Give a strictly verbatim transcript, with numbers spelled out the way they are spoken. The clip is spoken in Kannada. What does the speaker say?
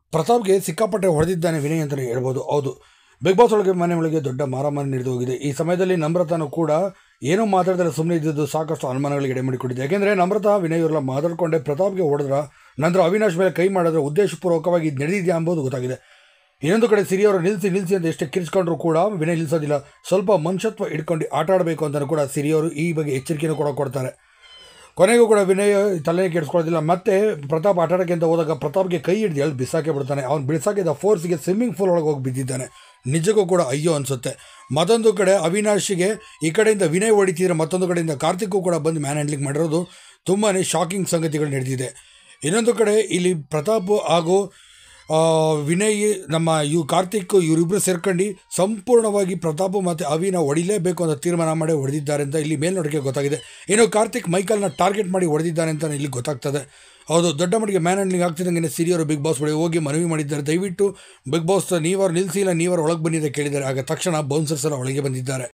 ಪ್ರತಾಪ್ಗೆ ಸಿಕ್ಕಾಪಟ್ಟೆ ಹೊಡೆದಿದ್ದಾನೆ ವಿನಯ್ ಅಂತಲೇ ಹೇಳ್ಬೋದು. ಹೌದು, ಬಿಗ್ ಬಾಸ್ ಒಳಗೆ ಮನೆ ಒಳಗೆ ದೊಡ್ಡ ಮಾರಾಮಾರಿ ನಡೆದು ಹೋಗಿದೆ. ಈ ಸಮಯದಲ್ಲಿ ನಮ್ರತಾನು ಕೂಡ ಏನೂ ಮಾತಾಡಿದ್ರೆ ಸುಮ್ಮನೆ ಇದ್ದಿದ್ದು ಸಾಕಷ್ಟು ಅನುಮಾನಗಳಿಗೆ ಎಡೆ ಮಾಡಿಕೊಟ್ಟಿದೆ. ಯಾಕೆಂದರೆ ನಮ್ರತಾ ವಿನಯ್ ಅವರೆಲ್ಲ ಮಾತಾಡಿಕೊಂಡೆ ಪ್ರತಾಪ್ಗೆ ಹೊಡೆದ್ರ ನಂತರ ಅವಿನಾಶ್ ಮೇಲೆ ಕೈ ಮಾಡಿದ್ರೆ ಉದ್ದೇಶಪೂರ್ವಕವಾಗಿ ಇದು ನಡೆದಿದೆಯಾ ಎಂಬುದು ಗೊತ್ತಾಗಿದೆ. ಇನ್ನೊಂದು ಕಡೆ ಸಿರಿ ಅವರು ನಿಲ್ಲಿಸಿ ನಿಲ್ಲಿಸಿ ಅಂತ ಎಷ್ಟೇ ಕಿರಿಸ್ಕೊಂಡ್ರು ಕೂಡ ವಿನಯ್ ನಿಲ್ಲಿಸೋದಿಲ್ಲ. ಸ್ವಲ್ಪ ಮನುಷ್ಯತ್ವ ಇಟ್ಕೊಂಡು ಆಟ ಆಡಬೇಕು ಅಂತಲೂ ಕೂಡ ಸಿರಿ ಅವರು ಈ ಬಗ್ಗೆ ಎಚ್ಚರಿಕೆಯನ್ನು ಕೂಡ ಕೊಡ್ತಾರೆ. ಕೊನೆಗೂ ಕೂಡ ವಿನಯ್ ತಲೆನೇ ಕೆಡಿಸ್ಕೊಳ್ಳೋದಿಲ್ಲ. ಮತ್ತೆ ಪ್ರತಾಪ್ ಆಟ ಆಡೋಕ್ಕೆ ಅಂತ ಹೋದಾಗ ಪ್ರತಾಪ್ಗೆ ಕೈ ಹಿಡಿದು ಎಲ್ಲಿ ಬಿಸಾಕೆ ಬಿಡ್ತಾನೆ. ಅವ್ನು ಬಿಸಾಕಿದ ಫೋರ್ಸ್ಗೆ ಸ್ವಿಮ್ಮಿಂಗ್ ಪೂಲ್ ಒಳಗೆ ಹೋಗಿ ಬಿದ್ದಿದ್ದಾನೆ. ನಿಜಕ್ಕೂ ಕೂಡ ಅಯ್ಯೋ ಅನಿಸುತ್ತೆ. ಮತ್ತೊಂದು ಕಡೆ ಅವಿನಾಶಿಗೆ ಈ ಕಡೆಯಿಂದ ವಿನಯ್ ಹೊಡಿತಿದ್ರೆ ಮತ್ತೊಂದು ಕಡೆಯಿಂದ ಕಾರ್ತಿಕ್ಕು ಕೂಡ ಬಂದು ಮ್ಯಾನ್ ಹ್ಯಾಂಡ್ಲಿಂಗ್ ಮಾಡಿರೋದು ತುಂಬಾ ಶಾಕಿಂಗ್ ಸಂಗತಿಗಳು ನಡೆದಿದೆ. ಇನ್ನೊಂದು ಕಡೆ ಇಲ್ಲಿ ಪ್ರತಾಪ್ ಹಾಗೂ ವಿನಯ್ ನಮ್ಮ ಇವು ಕಾರ್ತಿಕ್ ಇವರಿಬ್ಬರು ಸೇರ್ಕೊಂಡು ಸಂಪೂರ್ಣವಾಗಿ ಪ್ರತಾಪ್ ಮತ್ತು ಅವಿನ ಹೊಡಿಲೇಬೇಕು ಅಂತ ತೀರ್ಮಾನ ಮಾಡಿ ಹೊಡೆದಿದ್ದಾರೆ ಅಂತ ಇಲ್ಲಿ ಮೇಲ್ನೋಟಕ್ಕೆ ಗೊತ್ತಾಗಿದೆ. ಇನ್ನು ಕಾರ್ತಿಕ್ ಮೈಕಲ್ನ ಟಾರ್ಗೆಟ್ ಮಾಡಿ ಹೊಡೆದಿದ್ದಾನೆ ಅಂತ ಇಲ್ಲಿ ಗೊತ್ತಾಗ್ತದೆ. ಹೌದು, ದೊಡ್ಡ ಮಟ್ಟಿಗೆ ಮ್ಯಾನ್ ಹ್ಯಾಂಡ್ಲಿಂಗ್ ಆಗ್ತಿದ್ದಂಗೆ ಸಿರಿಯವರು ಬಿಗ್ ಬಾಸ್ ಬಳಿ ಹೋಗಿ ಮನವಿ ಮಾಡಿದ್ದಾರೆ, ದಯವಿಟ್ಟು ಬಿಗ್ ಬಾಸ್ ನೀವರು ನಿಲ್ಲಿಸಿಲ್ಲ, ನೀವರು ಒಳಗೆ ಬಂದಿದೆ ಕೇಳಿದ್ದಾರೆ. ಆಗ ತಕ್ಷಣ ಬೌನ್ಸರ್ಸ್ ಎಲ್ಲ ಒಳಗೆ ಬಂದಿದ್ದಾರೆ.